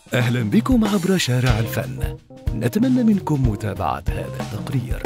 أهلا بكم عبر شارع الفن. نتمنى منكم متابعة هذا التقرير.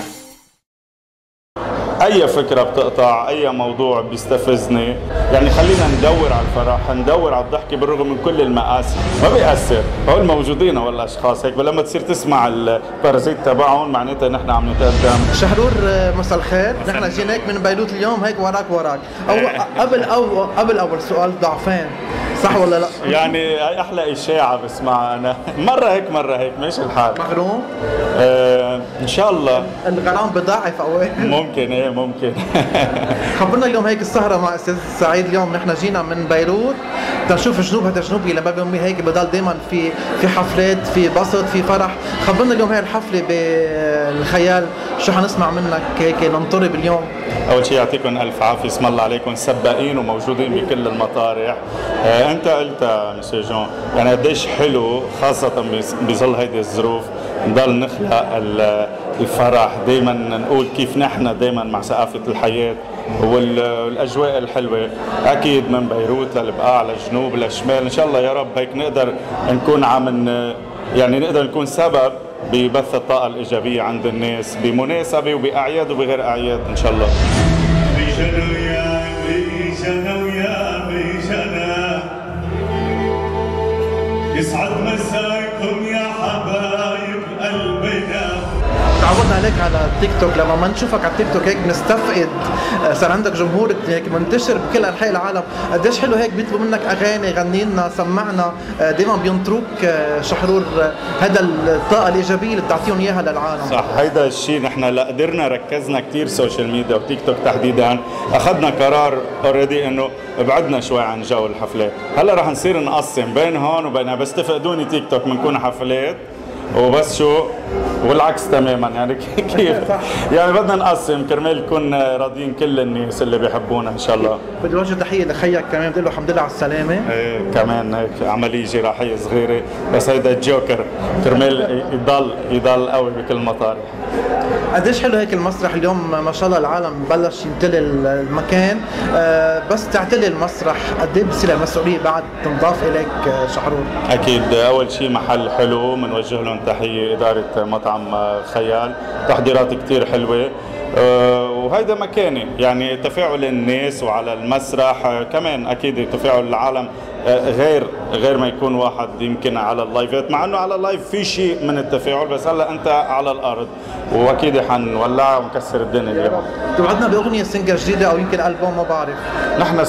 أي فكرة بتقطع، أي موضوع بيستفزني، يعني خلينا ندور على الفرح، ندور على الضحكة بالرغم من كل المآسي، ما بيأثر، هول موجودين ولا أشخاص هيك، لما تصير تسمع البارازيت تبعهم معناتها نحن عم نتقدم. شحرور مساء الخير، نحن جيناك من بيروت اليوم هيك وراك قبل أول سؤال ضعفان، صح ولا لا؟ يعني هي أحلى إشاعة بسمعها أنا، مرة هيك ماشي الحال. مغروم؟ إن شاء الله. الغرام بضاعف أوي. ممكن إيه ممكن. خبرنا اليوم هيك السهرة مع أستاذ سعيد، اليوم نحن جينا من بيروت تنشوف جنوب، هذا جنوبي لما بيومي هيك بضل دائما في حفلات، في بسط، في فرح. خبرنا اليوم هي الحفلة بالخيال، شو حنسمع منك هيك ننطرب اليوم؟ أول شيء يعطيكم ألف عافية، اسم الله عليكم سباقين وموجودين بكل المطارح. أنت قلت مسيو جون يعني قديش حلو خاصة بظل هيدي الظروف نضل نخلق الفرح، دائما نقول كيف نحن دائما مع ثقافة الحياة والاجواء الحلوه، اكيد من بيروت للبقاع للجنوب للشمال، ان شاء الله يا رب هيك نقدر نكون يعني نقدر نكون سبب ببث الطاقه الايجابيه عند الناس بمناسبه وباعياد وبغير اعياد ان شاء الله. يسعد مساكم يا حبايب قلبنا. تعودنا عليك على التيك توك، لما ما نشوفك على التيك توك هيك بنستفقد، صار عندك جمهور هيك منتشر بكل انحاء العالم، قديش حلو هيك بيطلبوا منك اغاني، غني لنا، سمعنا، دائما بينطروك شحرور، هذا الطاقه الايجابيه اللي بتعطيهم اياها للعالم. صح، هيدا الشيء نحن لا قدرنا ركزنا كثير سوشيال ميديا وتيك توك تحديدا، اخذنا قرار اوريدي انه بعدنا شوي عن جو الحفلات، هلا رح نصير نقسم بين هون وبين، بس تفقدوني تيك توك بنكون حفلات وبس شو والعكس تماما، يعني كيف يعني بدنا نقسم كرمال يكون راضيين كل الناس اللي بيحبونا ان شاء الله. بدي اوجه تحيه لخيك كمان، بدي له الحمد لله على السلامه. ايه كمان هيك عمليه جراحيه صغيره، بس هيدا الجوكر كرمال يضل قوي بكل المطارح. قديش حلو هيك المسرح اليوم، ما شاء الله العالم بلش يمتلي المكان، بس تعتلي المسرح قد ايه بتصير المسؤوليه بعد تنضاف اليك شحرور؟ اكيد اول شيء محل حلو بنوجه لهم تحيه، اداره مطعم خيال، تحضيرات كثير حلوه، وهيدا مكاني يعني تفاعل الناس وعلى المسرح كمان اكيد تفاعل العالم غير ما يكون واحد يمكن على اللايفات، مع انه على اللايف في شيء من التفاعل، بس هلا انت على الارض واكيد حنولع ونكسر الدنيا اليوم. توعدنا باغنيه سنجل جديده او يمكن البوم، ما بعرف. نحن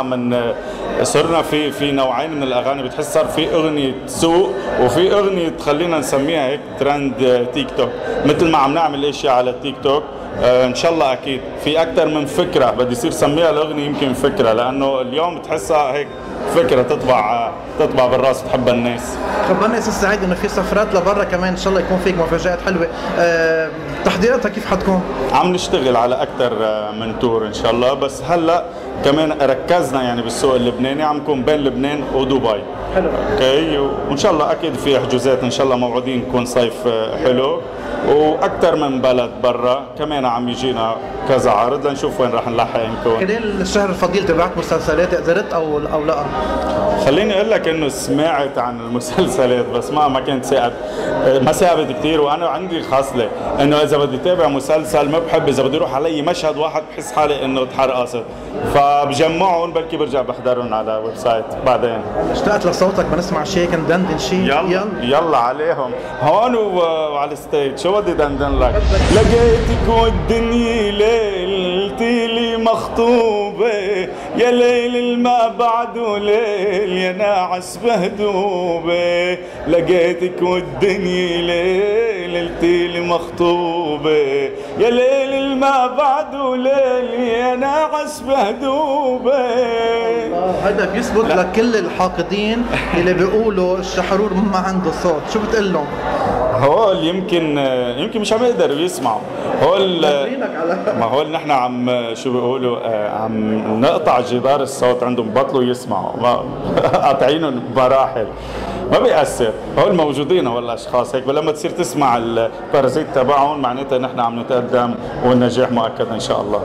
صرنا في نوعين من الاغاني، بتحس صار في اغنيه سوق وفي اغنيه خلينا نسميها هيك ترند تيك توك، مثل ما عم نعمل اشياء على التيك توك. ان شاء الله اكيد في اكثر من فكره بدي يصير سميها الاغنيه، يمكن فكره لانه اليوم بتحسها هيك فكره تطبع بالراس تحبها الناس. خبرنا استاذ سعيد انه في سفرات لبرا كمان، ان شاء الله يكون فيك مفاجآت حلوه، تحضيراتها كيف حتكون؟ عم نشتغل على اكثر من تور ان شاء الله، بس هلا كمان ركزنا يعني بالسوق اللبناني، عم نكون بين لبنان ودبي. حلو. اوكي، وان شاء الله اكيد في حجوزات ان شاء الله، موعودين يكون صيف حلو، واكثر من بلد برا كمان عم يجينا كذا عرض لنشوف وين رح نلحق نكون. خلال الشهر الفضيل تبعت مسلسلات قدرت او لا؟ خليني اقول لك انه سمعت عن المسلسلات بس ما كنت ما ثابت كثير، وانا عندي خاصله انه اذا بدي اتابع مسلسل ما بحب اذا بدي يروح علي مشهد واحد بحس حالي انه اتحرقصت، فبجمعهم بركي برجع بحضرهم على ويب سايت بعدين. اشتقت لصوتك، بنسمع شيء ندندن شيء. يلا عليهم هون وعلى الستيج، شو بدي دندن لك؟ لقيتك والدنيا ليلتي لي مخطوبه، يا ليل ما بعده ليل يا ناعس بهدوبه، لقيتك والدنيا ليلتي لي مخطوبه، يا ليل ما بعده ليل يا ناعس بهدوبه. هذا بيثبت لكل الحاقدين اللي بيقولوا الشحرور ما عنده صوت، شو بتقول لهم؟ هول يمكن مش عم يقدروا يسمعوا، هول ما هول نحن عم شو بيقولوا عم نقطع جدار الصوت عندهم، بطلوا يسمعوا، قاطعينهم بمراحل، ما بيأثر، هول موجودين ولا اشخاص هيك، لما تصير تسمع البارازيت تبعهم معناتها نحن عم نتقدم والنجاح مؤكد ان شاء الله.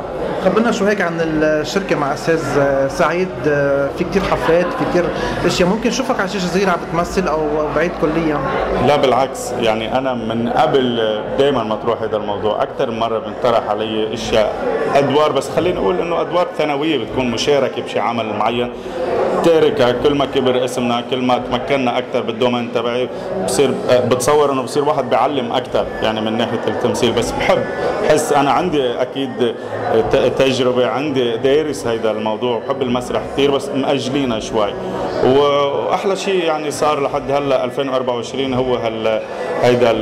خبرنا شو هيك عن الشركه مع استاذ سعيد. في كتير حفلات، في كتير اشياء، ممكن نشوفك على شاشه صغيره عم بتمثل او بعيد كليا؟ لا بالعكس، يعني انا من قبل دائما مطروح هذا الموضوع، اكثر مره بنطرح علي اشياء ادوار، بس خلينا نقول انه ادوار ثانويه، بتكون مشاركه بشيء عمل معين تاركها. كل ما كبر اسمنا، كل ما تمكنا اكثر بالدومين تبعي، بصير بتصور انه بصير واحد بيعلم اكثر يعني من ناحيه التمثيل. بس بحس انا عندي اكيد تجربه، عندي دارس هيدا الموضوع، بحب المسرح كثير، بس مأجلينها شوي. واحلى شيء يعني صار لحد هلا 2024 هو هيدا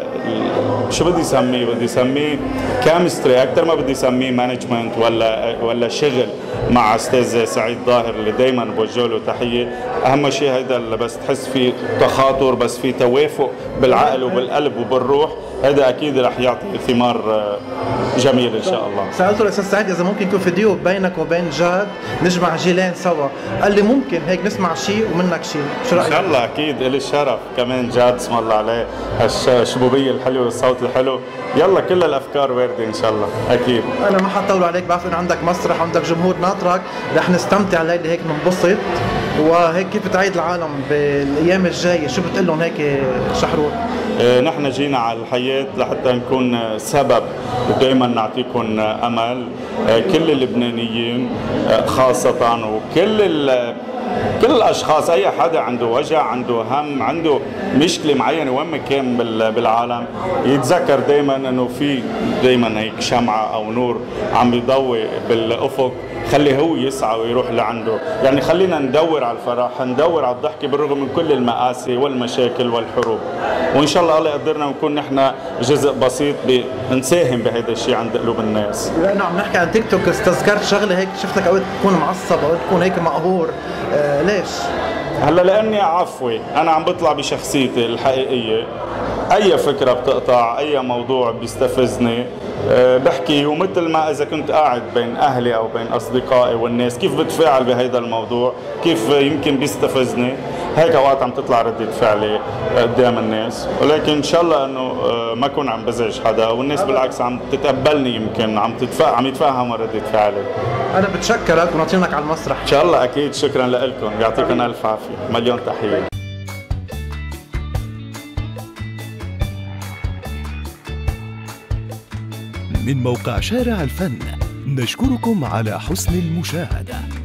شو بدي اسميه؟ بدي اسميه كيمستري اكثر ما بدي اسميه مانجمنت ولا شغل مع استاذ سعيد ظاهر اللي دائما بوجه له تحيه. اهم شيء هيدا اللي بس تحس في تخاطر، بس في توافق بالعقل وبالقلب وبالروح، هذا اكيد رح يعطي ثمار جميل ان شاء الله. سالته الاستاذ سعيد اذا ممكن يكون فيديو بينك وبين جاد نجمع جيلين سوا، قال لي ممكن هيك نسمع شيء ومنك شيء، شو رايك؟ ان شاء الله اكيد، الي الشرف. كمان جاد اسم الله عليه، الشبوبيه الحلوه والصوت الحلو، يلا كل الافكار وارده ان شاء الله اكيد. انا ما حطول عليك، بعرف انه عندك مسرح، عندك جمهور ناطرك، رح نستمتع الليله هيك ننبسط. وهيك كيف بتعيد العالم بالايام الجايه؟ شو بتقول لهم هيك شحرور؟ نحن جينا على الحياة لحتى نكون سبب، ودائما نعطيكم أمل. كل اللبنانيين خاصة، وكل الأشخاص، أي حدا عنده وجع، عنده هم، عنده مشكلة معينة وين ما كان بالعالم، يتذكر دائما أنه في دائما هيك شمعة أو نور عم بيضوي بالأفق، خلي هو يسعى ويروح لعنده. يعني خلينا ندور على الفرح، ندور على الضحكة بالرغم من كل المآسي والمشاكل والحروب، وإن شاء الله يقدرنا ونكون نحن جزء بسيط نساهم بهذا الشيء عند قلوب الناس. لأنه عم نحكي عن تيك توك، استذكرت شغلة هيك، شفتك أوقات تكون معصب، أوقات تكون هيك مقهور، ليش؟ هلا لأني عفوي، أنا عم بطلع بشخصيتي الحقيقية. أي فكرة بتقطع، أي موضوع بيستفزني بحكي، ومثل ما إذا كنت قاعد بين أهلي أو بين أصدقائي والناس كيف بتفاعل بهيدا الموضوع، كيف يمكن بيستفزني، هيك أوقات عم تطلع ردة فعلي قدام الناس. ولكن إن شاء الله إنه ما أكون عم بزعج حدا، والناس بالعكس عم تتقبلني، يمكن عم يتفهموا ردة فعلي. أنا بتشكرك ونعطينك على المسرح. إن شاء الله أكيد، شكرا لكم، يعطيكم ألف عافية، مليون تحية. من موقع شارع الفن نشكركم على حسن المشاهدة.